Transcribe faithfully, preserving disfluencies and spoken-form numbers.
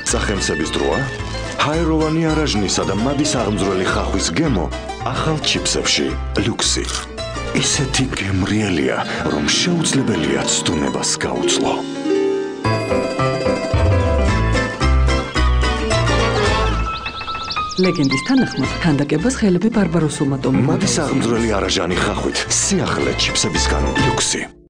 სახელმწების დროა, ჰაეროვანი არაჟნისა და მადის აღმძვრელი ხახვის გემო ახალ ჩიპსებში ლუქსი. ისეთი გემრიელია, რომ შეუძლებელია ცდუნებას გაუძლო. ლეგენდის თანახმად, ქანდაკებას ხელები ბარბაროსულმა ტომებმა. მადის აღმძვრელი არაჟანი ხახვით, სიახლე ჩიპსებისგან ლუქსი.